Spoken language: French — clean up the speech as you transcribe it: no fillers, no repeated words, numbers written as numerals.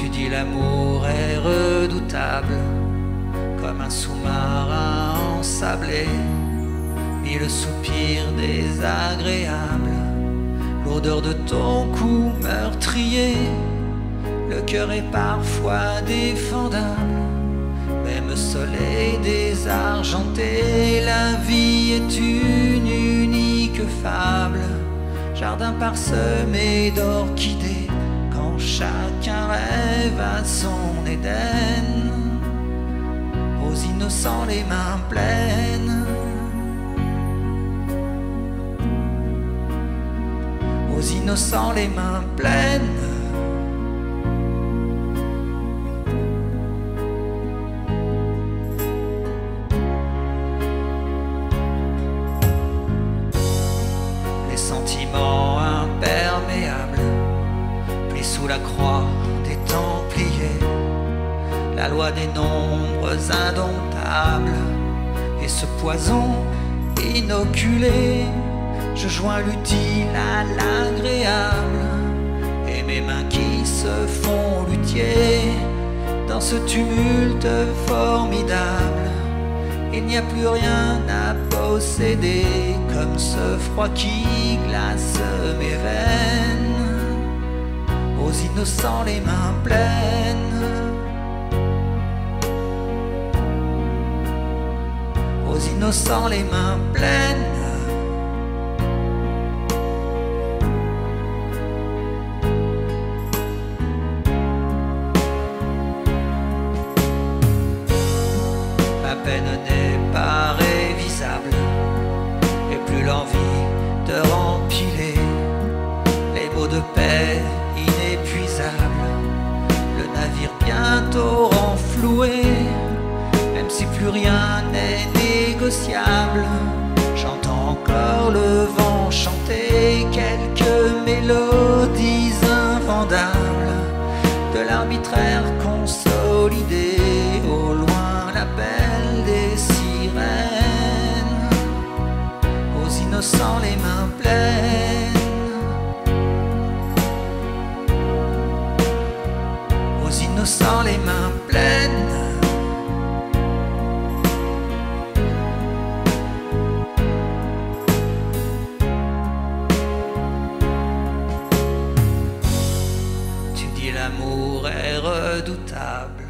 Tu dis l'amour est redoutable, comme un sous-marin ensablé, mille soupirs désagréables, l'odeur de ton cou meurtrier. Le cœur est parfois défendable, même soleil désargenté. La vie est une unique fable, jardin parsemé d'orchidées, quand chacun rêve à son Éden, aux innocents les mains pleines, aux innocents les mains pleines. Les sentiments imperméables, pris sous la croix des Templiers, la loi des nombres indomptables, et ce poison inoculé. Je joins l'utile à l'agréable, et mes mains qui se font luthiers. Dans ce tumulte formidable, il n'y a plus rien à posséder, comme ce froid qui glace mes veines, aux innocents les mains pleines, aux innocents les mains pleines. Ma peine n'est pas révisable, et plus l'envie de rempiler les mots de paix inépuisables. Le navire bientôt renfloué, même si plus rien n'est négociable, j'entends encore le vent chanter quelques mélodies invendables de l'arbitraire consolidé. Au loin l'appel des sirènes, aux innocents les mains pleines, aux innocents les mains pleines. Tu dis l'amour est redoutable,